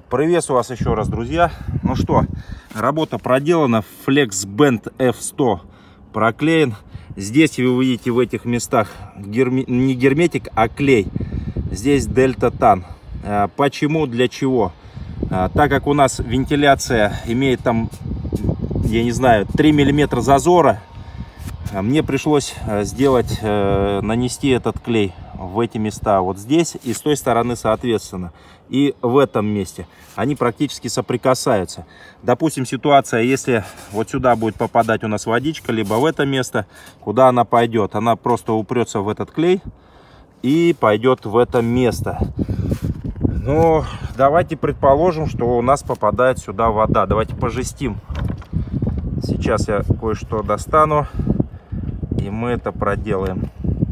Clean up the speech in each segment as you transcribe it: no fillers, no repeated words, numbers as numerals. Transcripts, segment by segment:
Приветствую вас еще раз, друзья. Ну что, работа проделана. FlexBand F100 проклеен. Здесь вы увидите в этих местах не герметик, а клей. Здесь дельта-тан. Почему, для чего? Так как у нас вентиляция имеет там, я не знаю, 3 мм зазора, мне пришлось нанести этот клей в эти места, вот здесь и с той стороны соответственно, и в этом месте. Они практически соприкасаются. Допустим, ситуация, если вот сюда будет попадать у нас водичка, либо в это место, куда она пойдет? Она просто упрется в этот клей и пойдет в это место. Но давайте предположим, что у нас попадает сюда вода. Давайте пожестим. Сейчас я кое-что достану, и мы это проделаем.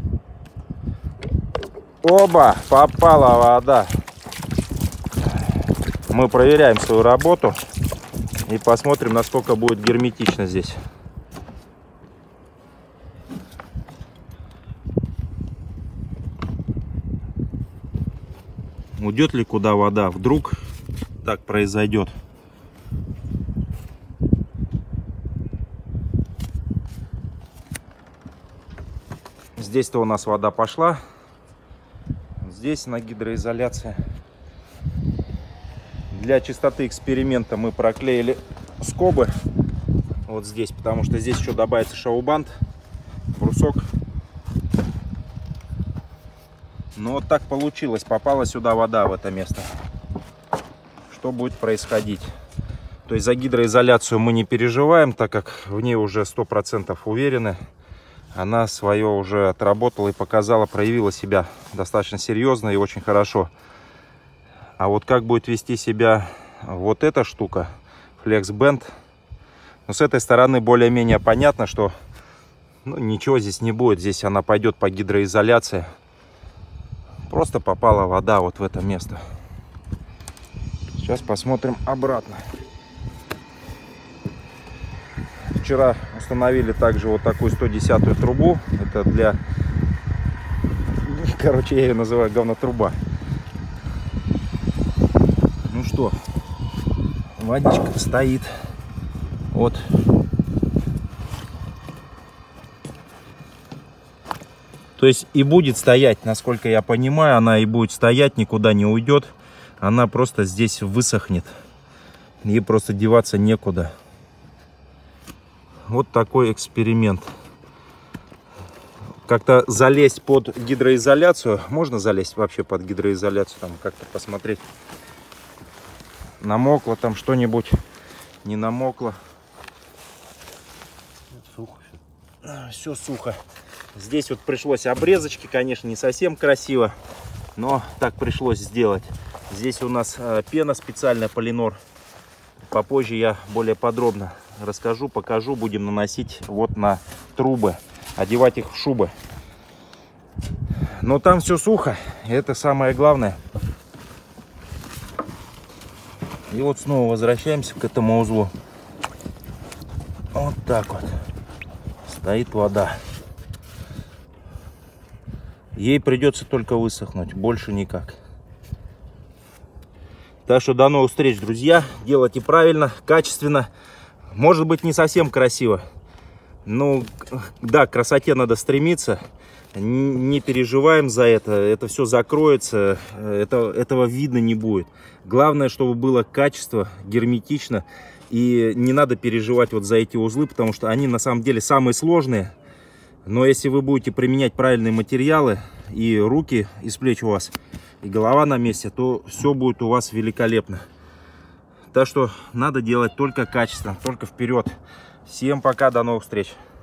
Оба! Попала вода. Мы проверяем свою работу и посмотрим, насколько будет герметично здесь. Уйдет ли куда вода? Вдруг так произойдет. Здесь-то у нас вода пошла. Здесь на гидроизоляции. Для чистоты эксперимента мы проклеили скобы вот здесь, потому что здесь еще добавится шоу-бант, брусок. Но вот так получилось, попала сюда вода в это место. Что будет происходить? То есть за гидроизоляцию мы не переживаем, так как в ней уже 100% уверены. Она свое уже отработала и показала, проявила себя достаточно серьезно и очень хорошо. А вот как будет вести себя вот эта штука, FlexBand, но с этой стороны более-менее понятно, что ничего здесь не будет. Здесь она пойдет по гидроизоляции. Просто попала вода вот в это место. Сейчас посмотрим обратно. Вчера установили также вот такую 110-ю трубу. Это для... Короче, я ее называю говнотруба. Ну что, водичка стоит. Вот. То есть и будет стоять, насколько я понимаю, она и будет стоять, никуда не уйдет. Она просто здесь высохнет. Ей просто деваться некуда. Вот такой эксперимент. Как-то залезть под гидроизоляцию. Можно залезть вообще под гидроизоляцию? Там как-то посмотреть. Намокло там что-нибудь? Не намокло? Сухо. Все сухо. Здесь вот пришлось обрезочки, конечно, не совсем красиво, но так пришлось сделать. Здесь у нас пена специальная, полинор. Попозже я более подробно расскажу, покажу. Будем наносить вот на трубы, одевать их в шубы. Но там все сухо, и это самое главное. И вот снова возвращаемся к этому узлу. Вот так вот стоит вода. Ей придется только высохнуть, больше никак. Так что до новых встреч, друзья. Делайте правильно, качественно. Может быть, не совсем красиво. Ну, да, к красоте надо стремиться. Не переживаем за это. Это все закроется. Этого видно не будет. Главное, чтобы было качество, герметично. И не надо переживать вот за эти узлы, потому что они на самом деле самые сложные. Но если вы будете применять правильные материалы, и руки из плеч у вас, и голова на месте, то все будет у вас великолепно. Так что надо делать только качественно, только вперед. Всем пока, до новых встреч.